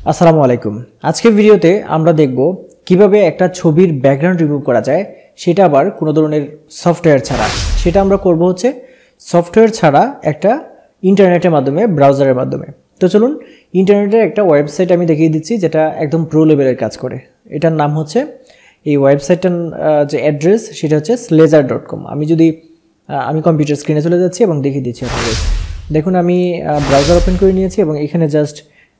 আসসালামু আলাইকুম। আজকের ভিডিওতে আমরা দেখব কিভাবে একটা ছবির ব্যাকগ্রাউন্ড রিমুভ করা যায়, সেটা আবার কোনো ধরনের সফটওয়্যার ছাড়া। সেটা আমরা করব হচ্ছে সফটওয়্যার ছাড়া একটা ইন্টারনেটের মাধ্যমে, ব্রাউজারের মাধ্যমে। তো চলুন, ইন্টারনেটের একটা ওয়েবসাইট আমি দেখিয়ে দিচ্ছি যেটা একদম প্রো লেভেলের কাজ করে। এটার নাম হচ্ছে, এই ওয়েবসাইটটার যে অ্যাড্রেস সেটা হচ্ছে sledger.com। আমি কম্পিউটার স্ক্রিনে চলে যাচ্ছি এবং দেখিয়ে দিচ্ছি আপনাদের। দেখুন, আমি ব্রাউজার ওপেন করে নিয়েছি এবং এখানে জাস্ট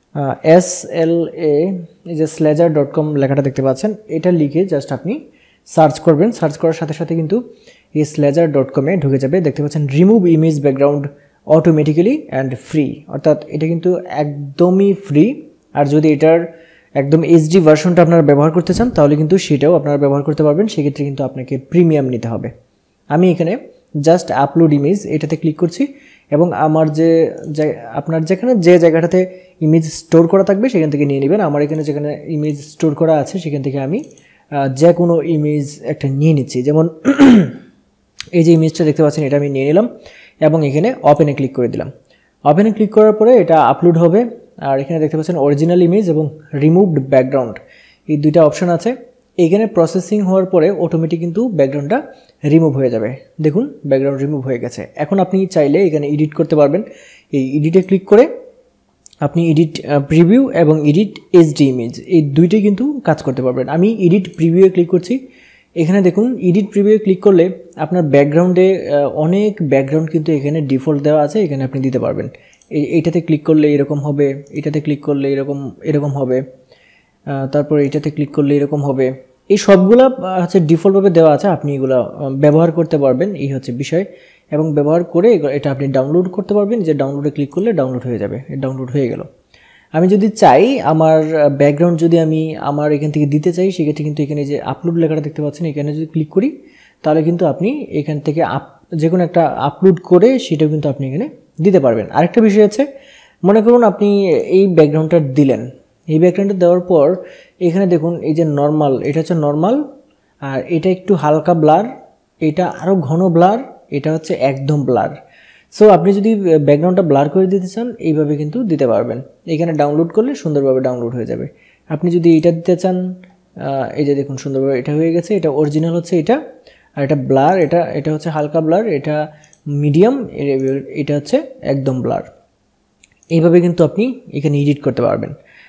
এই যে sledger.com লেখাটা দেখতে পাচ্ছেন, এটা লিখে জাস্ট আপনি সার্চ করবেন। সার্চ করার সাথে সাথে কিন্তু এই sledger.com এ ঢুকে যাবে। দেখতে পাচ্ছেন remove image background automatically and free, অর্থাৎ এটা কিন্তু একদমই ফ্রি। আর যদি এটার একদম এইচডি ভার্সনটা আপনারা ব্যবহার করতে চান তাহলে কিন্তু সেটাও আপনারা ব্যবহার করতে পারবেন। সেক্ষেত্রে কিন্তু আপনাকে প্রিমিয়াম নিতে হবে। আমি এখানে জাস্ট আপলোড ইমেজ এটাতে ক্লিক করছি এবং আমার আপনার যেখানে যে জায়গাটাতে ইমেজ স্টোর করা থাকবে সেখান থেকে নিয়ে নেবেন। আমার এখানে যেখানে ইমেজ স্টোর করা আছে সেখান থেকে আমি যে কোনো ইমেজ একটা নিয়ে নিচ্ছি। যেমন এই যে ইমেজটা দেখতে পাচ্ছেন, এটা আমি নিয়ে নিলাম এবং এখানে ওপেনে ক্লিক করে দিলাম। ওপেনে ক্লিক করার পরে এটা আপলোড হবে। আর এখানে দেখতে পাচ্ছেন অরিজিনাল ইমেজ এবং রিমুভড ব্যাকগ্রাউন্ড, এই দুইটা অপশন আছে। এইখানে প্রসেসিং হওয়ার পরে অটোমেটিক কিন্তু ব্যাকগ্রাউন্ডটা রিমুভ হয়ে যাবে। দেখুন, ব্যাকগ্রাউন্ড রিমুভ হয়ে গেছে। এখন আপনি চাইলে এখানে এডিট করতে পারবেন। এই এডিটে ক্লিক করে আপনি এডিট প্রিভিউ এবং এডিট এইচডি ইমেজ, এই দুইটাই কিন্তু কাজ করতে পারবেন। আমি এডিট প্রিভিউয়ে ক্লিক করছি। এখানে দেখুন, এডিট প্রিভিউয়ে ক্লিক করলে আপনার ব্যাকগ্রাউন্ডে অনেক ব্যাকগ্রাউন্ড কিন্তু এখানে ডিফল্ট দেওয়া আছে, এখানে আপনি দিতে পারবেন। এইটাতে ক্লিক করলে এরকম হবে, এটাতে ক্লিক করলে এরকম হবে, তারপর এটাতে ক্লিক করলে এরকম হবে। এই সবগুলা হচ্ছে ডিফল্টভাবে দেওয়া আছে, আপনি এগুলো ব্যবহার করতে পারবেন, এই হচ্ছে বিষয়। এবং ব্যবহার করে এটা আপনি ডাউনলোড করতে পারবেন। যে ডাউনলোডে ক্লিক করলে ডাউনলোড হয়ে যাবে। ডাউনলোড হয়ে গেল। আমি যদি চাই আমার ব্যাকগ্রাউন্ড যদি আমি আমার এখান থেকে দিতে চাই, সেক্ষেত্রে কিন্তু এখানে যে আপলোড লেখাটা দেখতে পাচ্ছেন, এখানে যদি ক্লিক করি তাহলে কিন্তু আপনি এখান থেকে যে কোনো একটা আপলোড করে সেটাও কিন্তু আপনি এখানে দিতে পারবেন। আরেকটা বিষয় আছে, মনে করুন আপনি এই ব্যাকগ্রাউন্ডটা দিলেন। এই ব্যাকগ্রাউন্ডটা দেওয়ার পর এখানে দেখুন, এই যে নর্মাল, এটা হচ্ছে নর্মাল, আর এটা একটু হালকা ব্লার, এটা আরও ঘন ব্লার, এটা হচ্ছে একদম ব্লার। সো আপনি যদি ব্যাকগ্রাউন্ডটা ব্লার করে দিতে চান এইভাবে কিন্তু দিতে পারবেন। এখানে ডাউনলোড করলে সুন্দরভাবে ডাউনলোড হয়ে যাবে। আপনি যদি এটা দিতে চান, এই যে দেখুন সুন্দরভাবে এটা হয়ে গেছে। এটা অরিজিনাল হচ্ছে এটা, আর এটা ব্লার, এটা হচ্ছে হালকা ব্লার, এটা মিডিয়াম, এটা হচ্ছে একদম ব্লার। এইভাবে কিন্তু আপনি এখানে এডিট করতে পারবেন।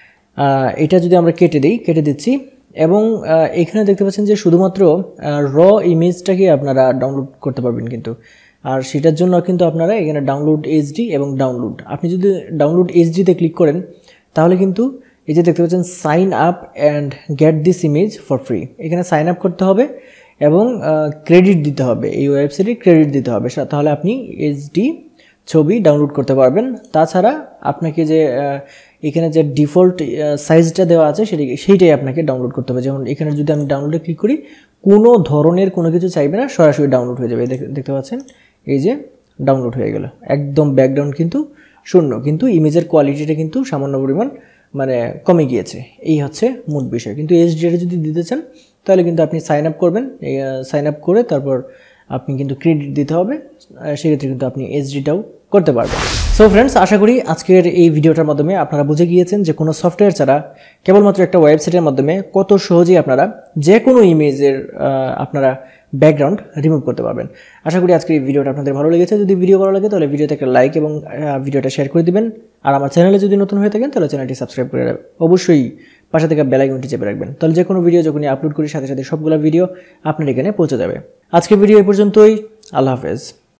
এটা যদি আমরা কেটে দিচ্ছি এবং এখানে দেখতে পাচ্ছেন যে শুধুমাত্র র ইমেজটাকে আপনারা ডাউনলোড করতে পারবেন কিন্তু। আর সেটার জন্য কিন্তু আপনারা এখানে ডাউনলোড এইচডি এবং ডাউনলোড, আপনি যদি ডাউনলোড এইচডিতে ক্লিক করেন তাহলে কিন্তু এই যে দেখতে পাচ্ছেন sign up and get this image for free, এখানে সাইন আপ করতে হবে এবং ক্রেডিট দিতে হবে। এই ওয়েবসাইটে ক্রেডিট দিতে হবে, তাহলে আপনি এইচডি ছবি ডাউনলোড করতে পারবেন। তাছাড়া আপনাকে যে এখানে যে ডিফল্ট সাইজটা দেওয়া আছে সেইটাই আপনাকে ডাউনলোড করতে হবে। যেমন এখানে যদি আমি ডাউনলোডে ক্লিক করি, কোনো ধরনের কোনো কিছু চাইবে না, সরাসরি ডাউনলোড হয়ে যাবে। দেখতে পাচ্ছেন এই যে ডাউনলোড হয়ে গেল। একদম ব্যাকগ্রাউন্ড কিন্তু শূন্য, কিন্তু ইমেজের কোয়ালিটিটা কিন্তু সামান্য পরিমাণ কমে গিয়েছে। এই হচ্ছে মূল বিষয়। কিন্তু এইচডিটা যদি দিতে চান তাহলে কিন্তু আপনি সাইন আপ করবেন। সাইন আপ করে তারপর আপনি কিন্তু ক্রেডিট দিতে হবে, সেক্ষেত্রে কিন্তু আপনি এইচডিটাও করতে পারবেন। সো ফ্রেন্ডস, আশা করি আজকের এই ভিডিওটার মাধ্যমে আপনারা বুঝে গিয়েছেন যে কোনো সফটওয়্যার ছাড়া কেবলমাত্র একটা ওয়েবসাইটের মাধ্যমে কত সহজেই আপনারা যে কোনো ইমেজের আপনারা ব্যাকগ্রাউন্ড রিমুভ করতে পারবেন। আশা করি আজকের এই ভিডিওটা আপনাদের ভালো লেগেছে। যদি ভিডিও ভালো লাগে তাহলে ভিডিওতে একটা লাইক এবং ভিডিওটা শেয়ার করে দিবেন। আর আমার চ্যানেলে যদি নতুন হয়ে থাকেন তাহলে চ্যানেলটি সাবস্ক্রাইব করে অবশ্যই পাশে থেকে বেল আইকনটি চেপে রাখবেন। তাহলে যে কোনো ভিডিও যখনই আপলোড করি সাথে সাথে সবগুলো ভিডিও আপনার এখানে পৌঁছে যাবে। আজকের ভিডিও এই পর্যন্তই। আল্লাহ হাফেজ।